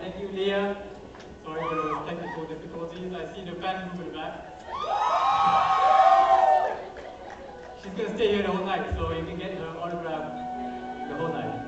Thank you, Leah. Sorry for those technical difficulties. I see the fan group in the back. She's going to stay here the whole night, so you can get her autograph the whole night.